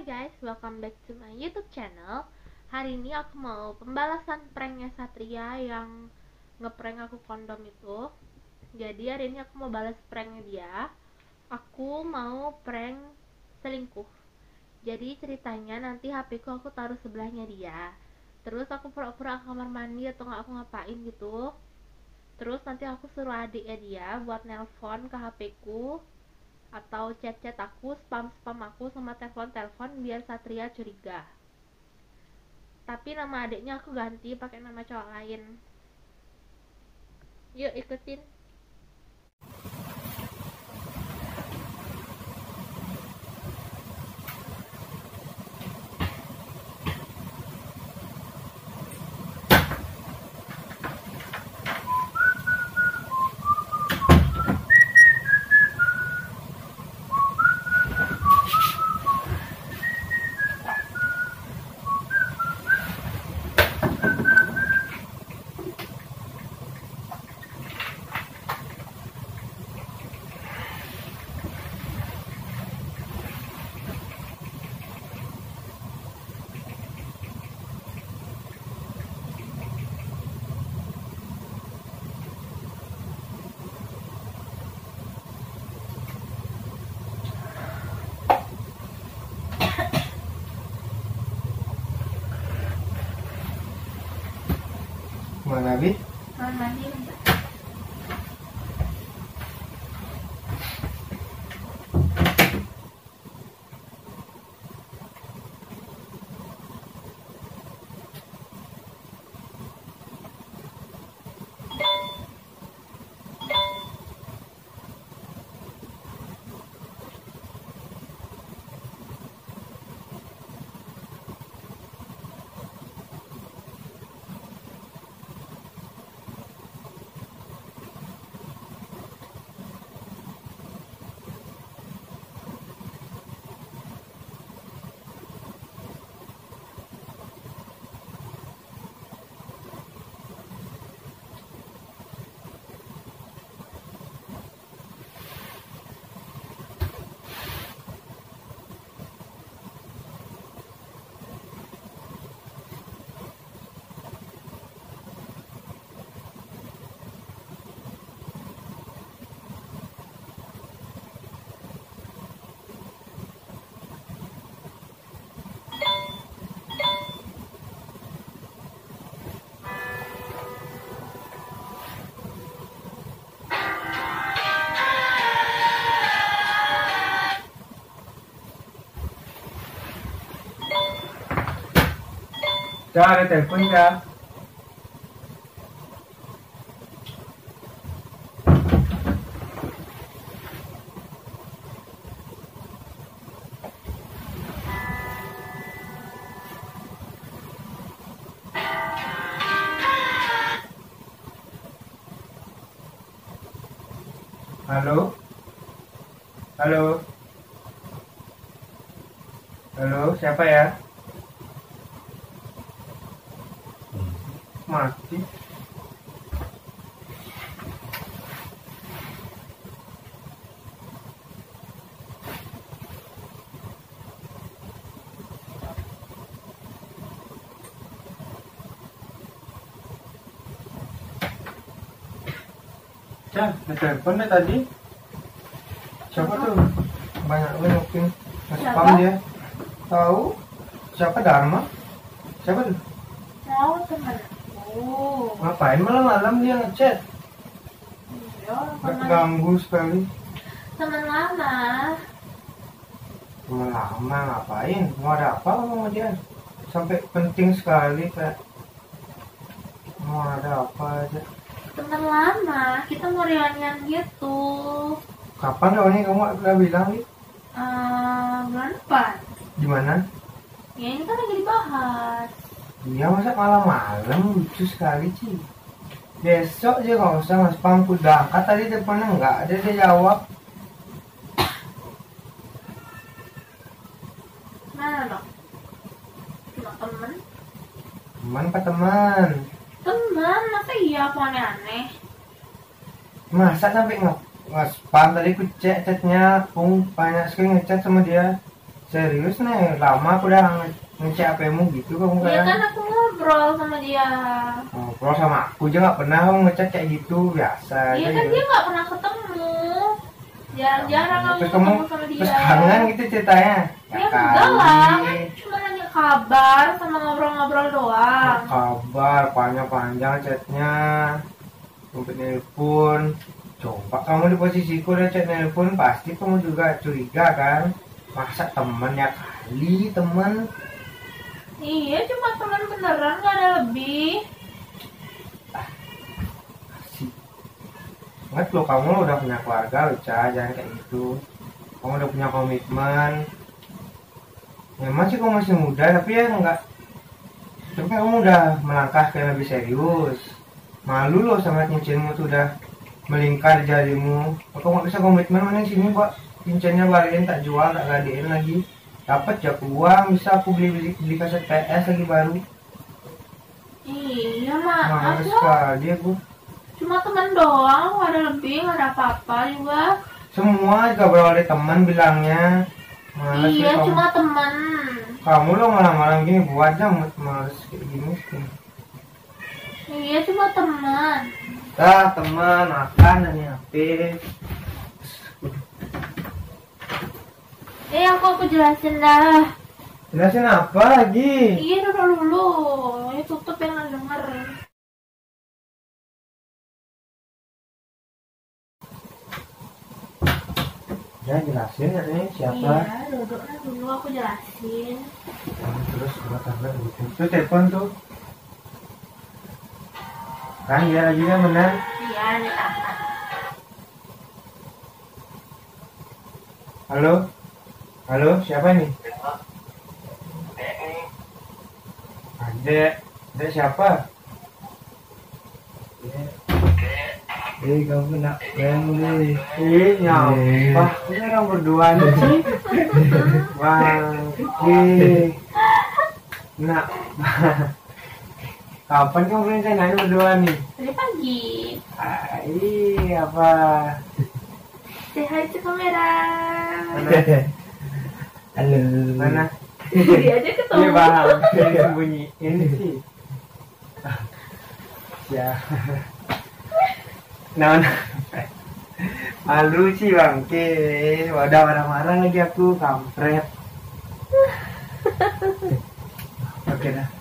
guys, welcome back to my YouTube channel. Hari ini aku mau pembalasan pranknya Satria yang ngeprank aku kondom itu. Jadi hari ini aku mau balas pranknya dia. Aku mau prank selingkuh. Jadi ceritanya nanti HP ku aku taruh sebelahnya dia. Terus aku pura-pura ke kamar mandi atau nggak aku ngapain gitu. Terus nanti aku suruh adiknya dia buat nelpon ke HP ku atau chat-chat aku, spam-spam aku sama telepon-telepon biar Satria curiga. Tapi nama adiknya aku ganti pakai nama cowok lain. Yuk ikutin. Mana Bi? Kamar mandi. Ada telepon ya. Halo? Halo? Halo, siapa ya? Mati. Cah, ada telepon deh tadi. Siapa tuh? Banyak mungkin nge-spam dia. Tahu? Siapa Dharma? Siapa tuh? Tahu teman aku. Ngapain malam-malam dia ngechat? Iya, Ganggu sekali. teman lama. Lama ngapain? Mau ada apa sama dia? Sampai penting sekali kayak mau ada apa aja. Teman lama, kita mau reunian gitu. Kapan ya ini kamu udah bilang nih? Bulan depan. Di mana? Ya ini kan lagi dibahas. Iya masa malam-malam lucu sekali sih. Besok aja nggak usah mas Pam udah angkat tadi teleponnya nggak ada dia jawab. Mana dong? Cuma temen. Teman apa teman? Teman, masa iya aku aneh-aneh? Masa sampai nge-spam tadi ku cek chatnya, aku banyak sekali ngechat sama dia. Serius nih, lama aku udah ngecek HP-mu gitu kamu Iya kayak. kan aku ngobrol sama dia. Ngobrol sama aku aja nggak pernah kamu ngecek kayak gitu, biasa Iya aja kan gitu. dia nggak pernah ketemu. Jarang-jarang aku Terus kamu ketemu sama dia. terus kangen gitu ceritanya. Ya enggak lah, kan cuma nanya kabar sama ngobrol-ngobrol doang. Kabar panjang-panjang chatnya, sampai nelpon. Coba kamu di posisiku udah chat nelpon, pasti kamu juga curiga kan? Masa temen ya kali temen? Iya cuma teman beneran nggak ada lebih. Sih. Ingat lo kamu udah punya keluarga, Uca, jangan kayak gitu. Kamu udah punya komitmen. Memang sih kamu masih muda, tapi ya enggak. Tapi kamu udah melangkah ke yang lebih serius. Malu lo sama cincinmu tuh udah melingkar jarimu. Aku nggak bisa komitmen mana sini, Pak. Cincinnya balikin, tak jual, tak gadein lagi. Dapat ya uang, bisa aku beli kaset PS lagi baru. Iya maaf Males ya, sekali aku. cuma teman doang, nggak ada lebih, nggak ada apa-apa juga. Semua juga berawal dari teman bilangnya. Males Iya kamu. cuma teman. Kamu lo malam-malam gini buat aja males kayak gini. Iya cuma teman. Teman makan dan HP. Aku jelasin dah. Jelasin apa lagi? Iya dulu. Ini tutup yang nggak denger. Ya jelasin ya nih siapa? Iya, duduknya dulu aku jelasin. Terus buat apa gitu? Tuh telepon tuh. Kan dia lagi kan benar. Iya, ditangkap. Halo? Halo, siapa nih? Adek. Adek siapa? Kamu kena prank nih. Nyapa? Ini orang berdua nih sih. Bang, nak. Kapan kamu rencananya berdua nih? Tadi pagi. Apa? Say hi to kamera. Halo. Mana? Dia aja ketemu. Iya bang, sembunyi ini sih. Ya. Nah, malu sih bang, wadah marah-marah lagi aku, kampret. Oke dah.